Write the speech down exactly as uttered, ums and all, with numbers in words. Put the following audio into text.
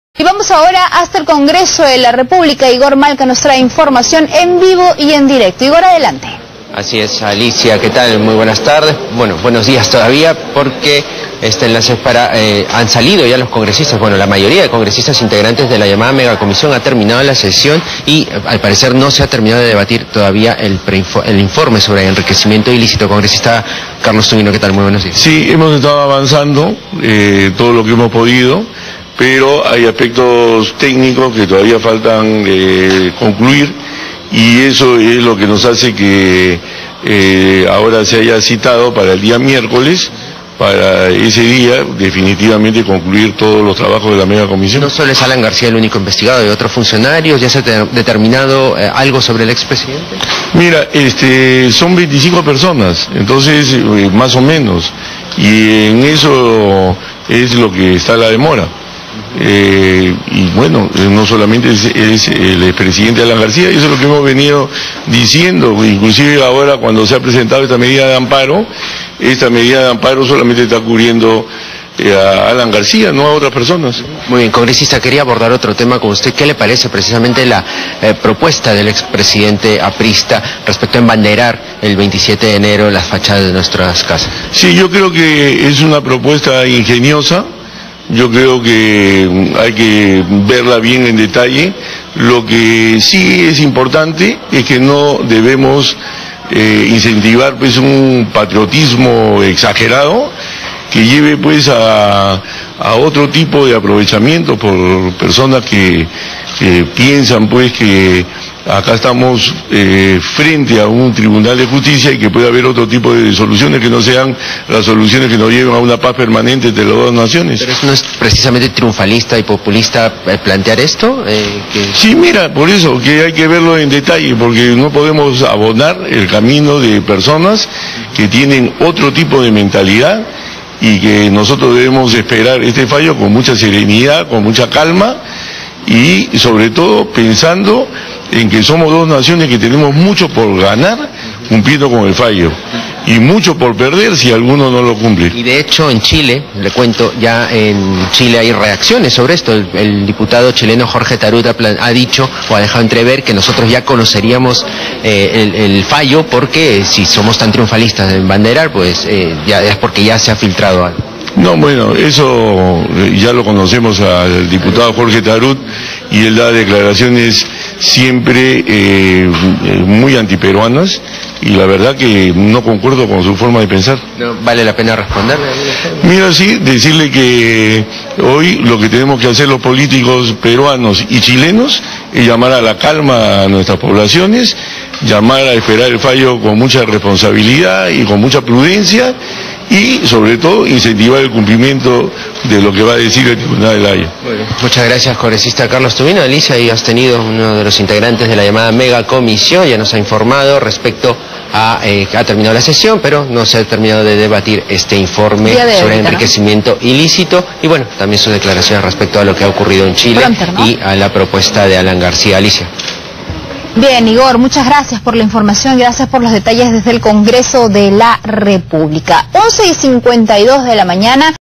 Y vamos ahora hasta el Congreso de la República. Igor Malca nos trae información en vivo y en directo. Igor, adelante. Así es, Alicia, ¿qué tal? Muy buenas tardes. Bueno, buenos días todavía, porque este enlace es para... Eh, han salido ya los congresistas, bueno, la mayoría de congresistas integrantes de la llamada megacomisión ha terminado la sesión y al parecer no se ha terminado de debatir todavía el, el informe sobre enriquecimiento ilícito. Congresista Carlos Tubino, ¿qué tal? Muy buenos días. Sí, hemos estado avanzando eh, todo lo que hemos podido, pero hay aspectos técnicos que todavía faltan eh, concluir. Y eso es lo que nos hace que eh, ahora se haya citado para el día miércoles, para ese día definitivamente concluir todos los trabajos de la megacomisión. No solo es Alan García el único investigado, hay otros funcionarios. ¿Ya se ha determinado eh, algo sobre el expresidente? Mira, este, son veinticinco personas, entonces eh, más o menos, y en eso es lo que está la demora. Eh, y bueno, no solamente es, es el expresidente Alan García, eso es lo que hemos venido diciendo, inclusive ahora cuando se ha presentado esta medida de amparo, esta medida de amparo solamente está cubriendo eh, a Alan García, no a otras personas. Muy bien, congresista, quería abordar otro tema con usted. ¿Qué le parece precisamente la eh, propuesta del expresidente aprista respecto a embanderar el veintisiete de enero las fachadas de nuestras casas? Sí, yo creo que es una propuesta ingeniosa. Yo creo que hay que verla bien en detalle. Lo que sí es importante es que no debemos eh, incentivar pues un patriotismo exagerado que lleve pues a, a otro tipo de aprovechamiento por personas que, que piensan pues que acá estamos eh, frente a un tribunal de justicia y que puede haber otro tipo de soluciones que no sean las soluciones que nos lleven a una paz permanente entre las dos naciones. ¿Pero eso no es precisamente triunfalista y populista eh, plantear esto? Eh, que... Sí, mira, por eso que hay que verlo en detalle, porque no podemos abonar el camino de personas que tienen otro tipo de mentalidad y que nosotros debemos esperar este fallo con mucha serenidad, con mucha calma y sobre todo pensando en que somos dos naciones que tenemos mucho por ganar cumpliendo con el fallo y mucho por perder si alguno no lo cumple. Y de hecho en Chile, le cuento, ya en Chile hay reacciones sobre esto. El, el diputado chileno Jorge Tarut ha, plan, ha dicho o ha dejado entrever que nosotros ya conoceríamos eh, el, el fallo, porque si somos tan triunfalistas en banderar, pues eh, ya es porque ya se ha filtrado algo. No, bueno, eso ya lo conocemos al diputado Jorge Tarut y él da declaraciones siempre eh, muy antiperuanas y la verdad que no concuerdo con su forma de pensar. ¿No vale la pena responderle? Mira, sí, decirle que hoy lo que tenemos que hacer los políticos peruanos y chilenos es llamar a la calma a nuestras poblaciones, llamar a esperar el fallo con mucha responsabilidad y con mucha prudencia y sobre todo incentivar el cumplimiento de lo que va a decir el Tribunal de La Haya. Bueno, muchas gracias, congresista Carlos Tubino. Alicia, ahí has tenido uno de los integrantes de la llamada megacomisión, ya nos ha informado respecto a eh, ha terminado la sesión, pero no se ha terminado de debatir este informe sobre enriquecimiento ilícito y bueno, también sus declaraciones respecto a lo que ha ocurrido en Chile Pronto, ¿no? y a la propuesta de Alan García. Alicia. Bien, Igor, muchas gracias por la información, gracias por los detalles desde el Congreso de la República. once y cincuenta y dos de la mañana.